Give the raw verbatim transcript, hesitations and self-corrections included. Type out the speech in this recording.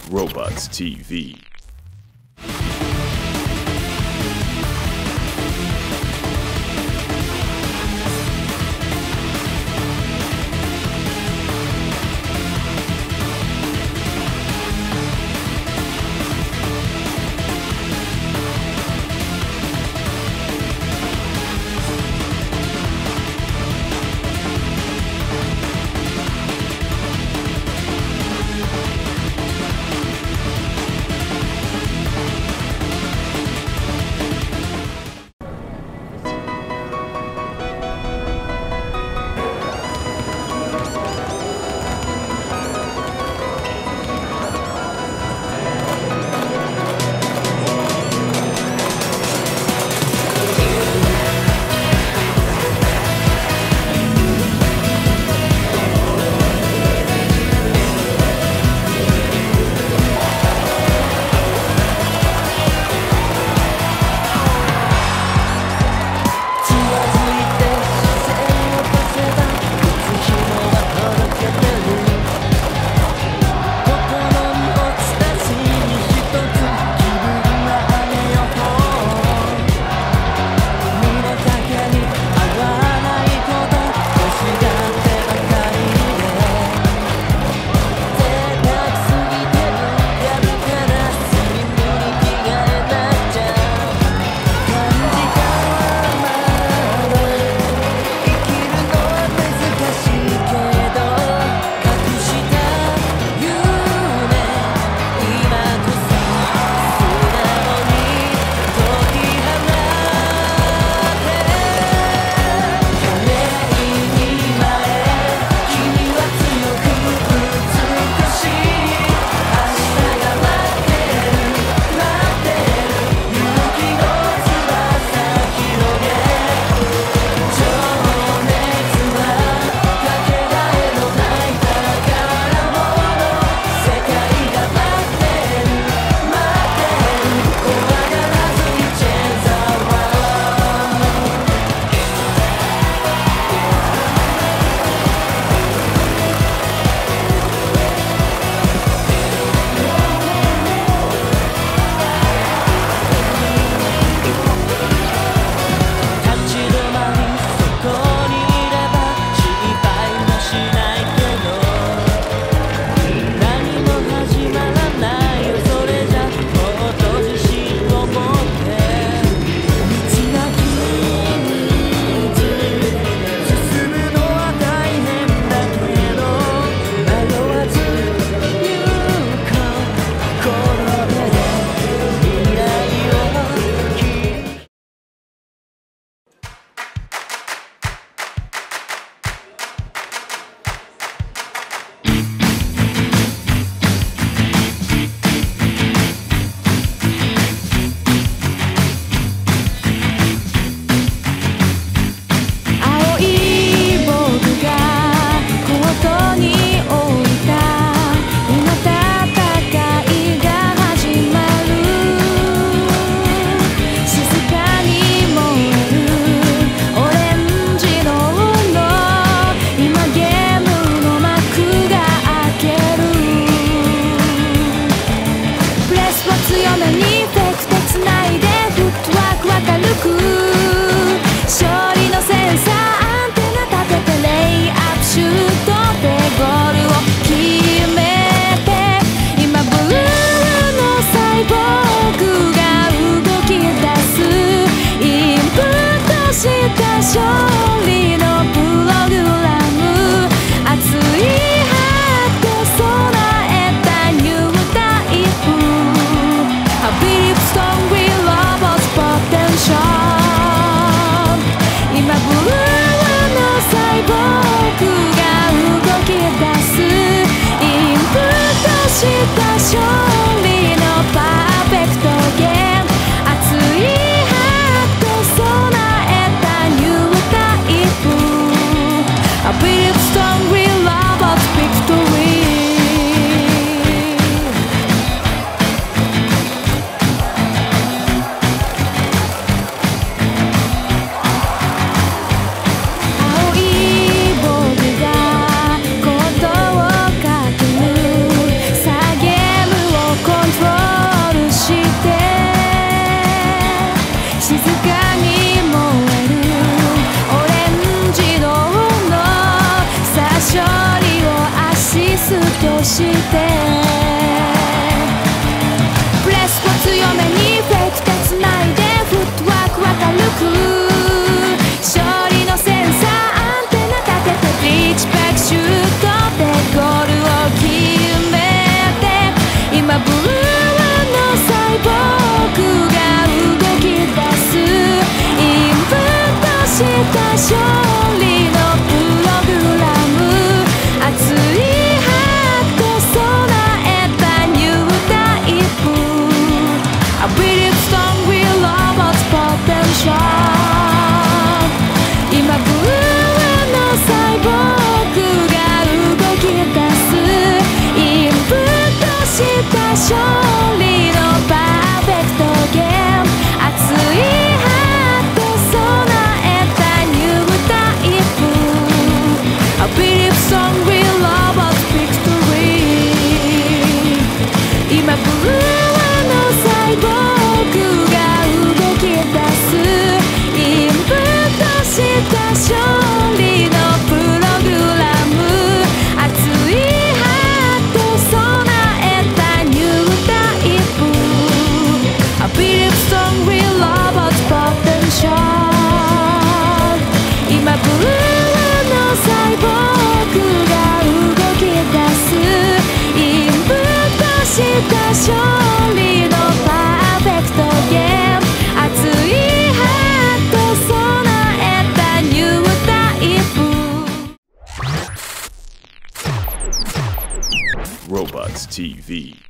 Robots ティーブイ 「 してプレスを強めにフェイクでつないでフットワークは軽く勝利のセンサーアンテナ立ててリーチバックシュートでゴールを決めて今ブルーのサイボーグが動き出すインプットした勝利のプログラム熱いハート備えたニュータイプ I believe strong will of its potential 今ブルーのサイボーグが動き出すインプットした勝利のパーフェクトゲーム熱いハート備えたニュータイプ I believe strong will of its victory 今ブルーのサイボーグが動き出すインプットした勝利のプログラム熱いハート備えたニュータイプ I believe strong will of its potential 今ブルーのサイボーグが動き出すインプットした勝利のパーフェクトゲーム熱いハート備えたニュータイプ Robots ティーブイ